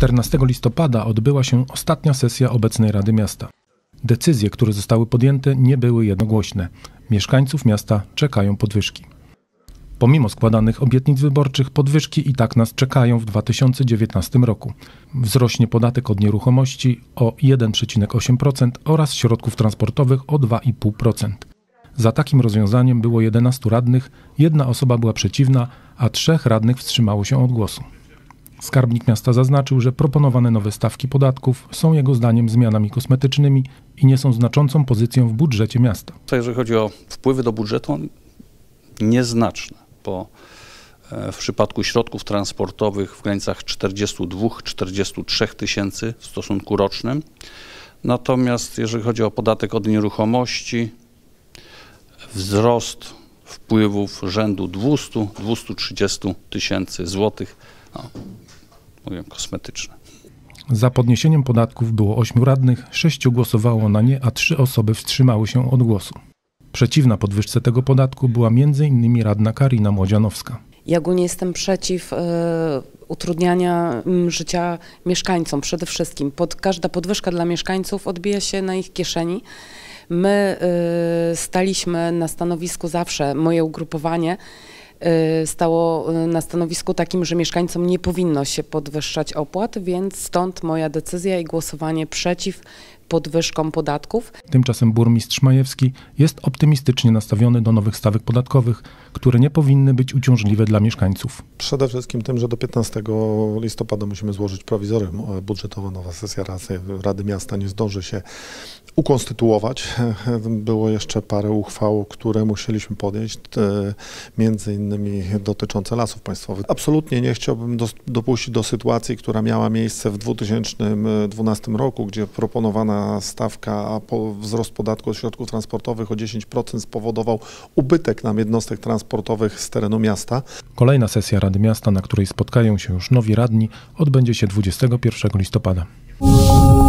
14 listopada odbyła się ostatnia sesja obecnej Rady Miasta. Decyzje, które zostały podjęte, nie były jednogłośne. Mieszkańców miasta czekają podwyżki. Pomimo składanych obietnic wyborczych, podwyżki i tak nas czekają w 2019 roku. Wzrośnie podatek od nieruchomości o 1,8% oraz środków transportowych o 2,5%. Za takim rozwiązaniem było 11 radnych, 1 osoba była przeciwna, a 3 radnych wstrzymało się od głosu. Skarbnik miasta zaznaczył, że proponowane nowe stawki podatków są jego zdaniem zmianami kosmetycznymi i nie są znaczącą pozycją w budżecie miasta. Jeżeli chodzi o wpływy do budżetu, nieznaczne, bo w przypadku środków transportowych w granicach 42-43 tysięcy w stosunku rocznym. Natomiast jeżeli chodzi o podatek od nieruchomości, wzrost wpływów rzędu 200-230 tysięcy złotych, mówię kosmetyczne. Za podniesieniem podatków było 8 radnych, 6 głosowało na nie, a 3 osoby wstrzymały się od głosu. Przeciwna podwyżce tego podatku była m.in. radna Karina Młodzianowska. Ja ogólnie jestem przeciw utrudniania życia mieszkańcom przede wszystkim. Każda podwyżka dla mieszkańców odbija się na ich kieszeni. My staliśmy na stanowisku zawsze, moje ugrupowanie stało na stanowisku takim, że mieszkańcom nie powinno się podwyższać opłat, więc stąd moja decyzja i głosowanie przeciw podwyżkom podatków. Tymczasem burmistrz Majewski jest optymistycznie nastawiony do nowych stawek podatkowych, które nie powinny być uciążliwe dla mieszkańców. Przede wszystkim tym, że do 15 listopada musimy złożyć prowizorium budżetowe. Nowa sesja Rady Miasta nie zdąży się ukonstytuować. Było jeszcze parę uchwał, które musieliśmy podjąć, między innymi dotyczące Lasów Państwowych. Absolutnie nie chciałbym dopuścić do sytuacji, która miała miejsce w 2012 roku, gdzie proponowana stawka, a wzrost podatku od środków transportowych o 10% spowodował ubytek nam jednostek transportowych z terenu miasta. Kolejna sesja Rady Miasta, na której spotkają się już nowi radni, odbędzie się 21 listopada.